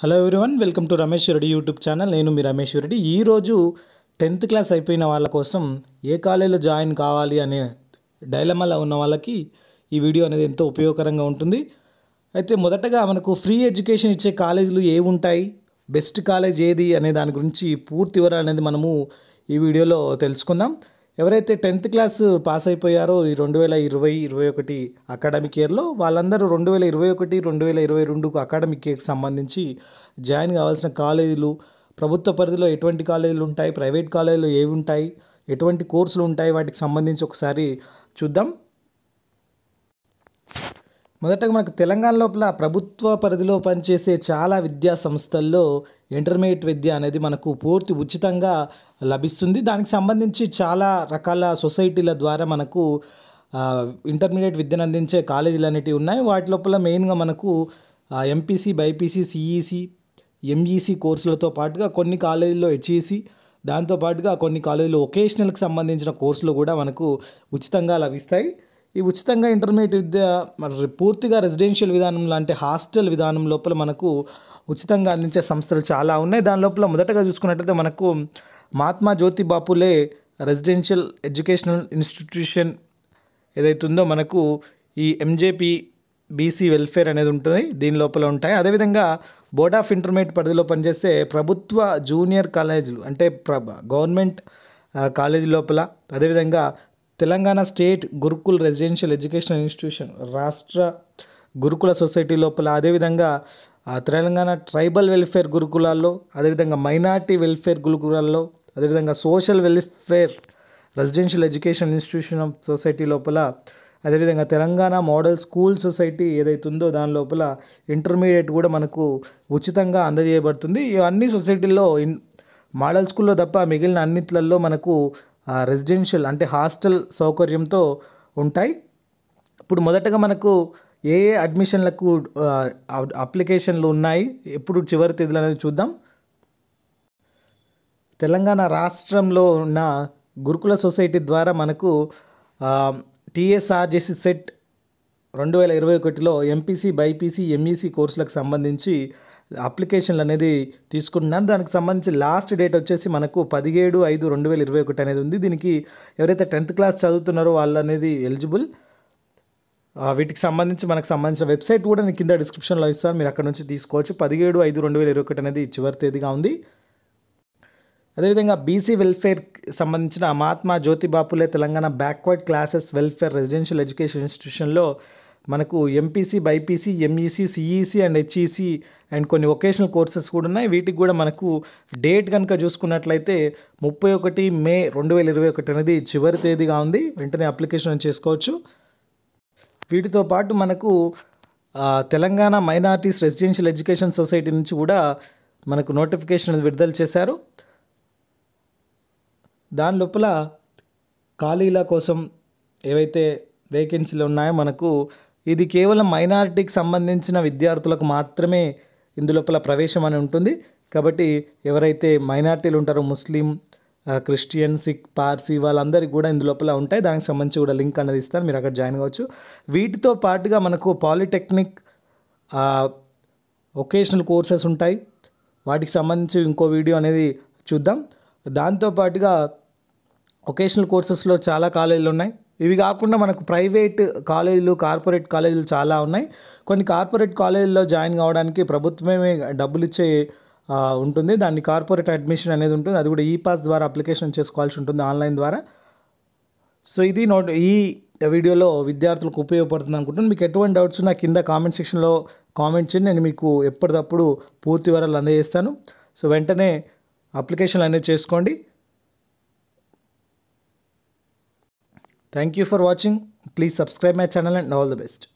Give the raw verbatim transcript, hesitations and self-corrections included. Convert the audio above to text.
Hello everyone, welcome to rameshuradi YouTube channel. నేను మీ rameshuradi. ఈరోజు టెన్త్ క్లాస్ అయిపోయిన వాళ్ళ కోసం ఏ కాలేజీలో జాయిన్ కావాలి అనే డైలమాలో ఉన్న వాళ్ళకి ఈ వీడియో అనేది ఎంతో ఉపయోగకరంగా ఉంటుంది. అయితే మొదటగా మనకు ఫ్రీ ఎడ్యుకేషన్ ఇచ్చే కాలేజీలు ఏవి ఉంటాయి, బెస్ట్ కాలేజ్ ఏది అనే దాని గురించి పూర్తి వివరాలు అనేది మనము ఈ వీడియోలో తెలుసుకుందాం. ఎవరైతే టెన్త్ క్లాస్ పాస్ అయిపోయారో ఈ రెండు వేల ఇరవై ఇరవై ఒకటి అకాడమిక్ ఇయర్లో వాళ్ళందరూ రెండు వేల ఇరవై ఒకటి రెండు వేల ఇరవై రెండుకు అకాడమిక్ ఇయర్కి సంబంధించి జాయిన్ కావాల్సిన కాలేజీలు, ప్రభుత్వ పరిధిలో ఎటువంటి కాలేజీలు ఉంటాయి, ప్రైవేట్ కాలేజీలు ఏవి ఉంటాయి, ఎటువంటి కోర్సులు ఉంటాయి, వాటికి సంబంధించి ఒకసారి చూద్దాం. మొదటగా మనకు తెలంగాణ లోపల ప్రభుత్వ పరిధిలో పనిచేసే చాలా విద్యా సంస్థల్లో ఇంటర్మీడియట్ విద్య అనేది మనకు పూర్తి ఉచితంగా లభిస్తుంది. దానికి సంబంధించి చాలా రకాల సొసైటీల ద్వారా మనకు ఇంటర్మీడియట్ విద్యను అందించే కాలేజీలు అనేటివి ఉన్నాయి. వాటి లోపల మెయిన్గా మనకు ఎంపీసీ, బైపీసీ, సిఈసి, ఎంఈసి కోర్సులతో పాటుగా కొన్ని కాలేజీల్లో హెచ్ఈసి, దాంతోపాటుగా కొన్ని కాలేజీలు వొకేషనల్కి సంబంధించిన కోర్సులు కూడా మనకు ఉచితంగా లభిస్తాయి. ఈ ఉచితంగా ఇంటర్మీడియట్ విద్య మరి పూర్తిగా రెసిడెన్షియల్ విధానంలో అంటే హాస్టల్ విధానం లోపల మనకు ఉచితంగా అందించే సంస్థలు చాలా ఉన్నాయి. దాని లోపల మొదటగా చూసుకున్నట్లయితే మనకు Mahatma Jyotiba Phule residential educational institution ఏదైతే ఉందో మనకు ఈ ఎంజేపీ బీసీ వెల్ఫేర్ అనేది ఉంటుంది, దీని లోపల ఉంటాయి. అదేవిధంగా బోర్డ్ ఆఫ్ ఇంటర్మీడియట్ పరిధిలో పనిచేసే ప్రభుత్వ జూనియర్ కాలేజీలు అంటే ప్ర గవర్నమెంట్ కాలేజీ లోపల, అదేవిధంగా Telangana state Gurukul residential educational institution రాష్ట్ర గురుకుల సొసైటీ లోపల, అదేవిధంగా తెలంగాణ ట్రైబల్ వెల్ఫేర్ గురుకులాల్లో, అదేవిధంగా మైనార్టీ వెల్ఫేర్ గురుకులాల్లో, అదేవిధంగా social welfare residential education institution of society లోపల, అదేవిధంగా తెలంగాణ మోడల్ స్కూల్ సొసైటీ ఏదైతే ఉందో దాని లోపల ఇంటర్మీడియట్ కూడా మనకు ఉచితంగా అందజేయబడుతుంది. ఇవన్నీ సొసైటీల్లో ఇన్ మోడల్ స్కూల్లో తప్ప మిగిలిన అన్నిట్లలో మనకు రెసిడెన్షియల్ అంటే హాస్టల్ సౌకర్యంతో ఉంటాయి. ఇప్పుడు మొదటగా మనకు ఏ ఏ అడ్మిషన్లకు అప్లికేషన్లు ఉన్నాయి, ఎప్పుడు చివరి తేదీలు అనేది చూద్దాం. తెలంగాణ రాష్ట్రంలో ఉన్న గురుకుల సొసైటీ ద్వారా మనకు టీఎస్ఆర్జేసీ సెట్ రెండు వేల ఇరవై ఒకటిలో ఎంపీసీ, బైపీసీ, ఎంఈసీ కోర్సులకు సంబంధించి అప్లికేషన్లు అనేది తీసుకుంటున్నారు. దానికి సంబంధించి లాస్ట్ డేట్ వచ్చేసి మనకు పదిహేడు ఐదు రెండు వేల ఇరవై ఒకటి అనేది ఉంది. దీనికి ఎవరైతే టెన్త్ క్లాస్ చదువుతున్నారో వాళ్ళు అనేది ఎలిజిబుల్. వీటికి సంబంధించి మనకు సంబంధించిన వెబ్సైట్ కూడా నేను కింద డిస్క్రిప్షన్లో ఇస్తాను, మీరు అక్కడ నుంచి తీసుకోవచ్చు. పదిహేడు ఐదు రెండు వేల ఇరవై ఒకటి అనేది చివరి తేదీగా ఉంది. అదేవిధంగా బీసీ వెల్ఫేర్కి సంబంధించిన Mahatma Jyotiba Phule Telangana backward classes welfare residential education ఇన్స్టిట్యూషన్లో మనకు MPC, BiPC, MEC, CEC and HEC and కొన్ని వొకేషనల్ కోర్సెస్ కూడా ఉన్నాయి. వీటికి కూడా మనకు డేట్ కనుక చూసుకున్నట్లయితే ముప్పై ఒకటి మే రెండు వేల ఇరవై ఒకటి అనేది చివరి తేదీగా ఉంది. వెంటనే అప్లికేషన్ చేసుకోవచ్చు. వీటితో పాటు మనకు Telangana minorities residential education society నుంచి కూడా మనకు నోటిఫికేషన్ అనేది విడుదల చేశారు. దాని లోపల ఖాళీల కోసం ఏవైతే వేకెన్సీలు ఉన్నాయో మనకు ఇది కేవలం మైనారిటీకి సంబంధించిన విద్యార్థులకు మాత్రమే ఇందులోపల ప్రవేశం అని ఉంటుంది. కాబట్టి ఎవరైతే మైనారిటీలు ఉంటారో ముస్లిం, క్రిస్టియన్, సిక్, పార్సీ వాళ్ళందరికీ కూడా ఇందులోపల ఉంటాయి. దానికి సంబంధించి కూడా లింక్ అనేది ఇస్తారు, మీరు అక్కడ జాయిన్ కావచ్చు. వీటితో పాటుగా మనకు పాలిటెక్నిక్, వొకేషనల్ కోర్సెస్ ఉంటాయి. వాటికి సంబంధించి ఇంకో వీడియో అనేది చూద్దాం. దాంతోపాటుగా వొకేషనల్ కోర్సెస్లో చాలా కాలేజీలు ఉన్నాయి. ఇవి కాకుండా మనకు ప్రైవేట్ కాలేజీలు, కార్పొరేట్ కాలేజీలు చాలా ఉన్నాయి. కొన్ని కార్పొరేట్ కాలేజీల్లో జాయిన్ కావడానికి ప్రభుత్వమే డబ్బులు ఇచ్చే ఉంటుంది, దాన్ని కార్పొరేట్ అడ్మిషన్ అనేది ఉంటుంది. అది కూడా ఈ పాస్ ద్వారా అప్లికేషన్ చేసుకోవాల్సి ఉంటుంది ఆన్లైన్ ద్వారా. సో ఇది నోట్ ఈ వీడియోలో విద్యార్థులకు ఉపయోగపడుతుంది అనుకుంటున్నాను. మీకు ఎటువంటి డౌట్స్ ఉన్నా కింద కామెంట్ సెక్షన్లో కామెంట్ చేయండి, నేను మీకు ఎప్పటికప్పుడు పూర్తి వివరాలు అందజేస్తాను. సో వెంటనే అప్లికేషన్లు అనేది చేసుకోండి. Thank you for watching. Please subscribe my channel and all the best.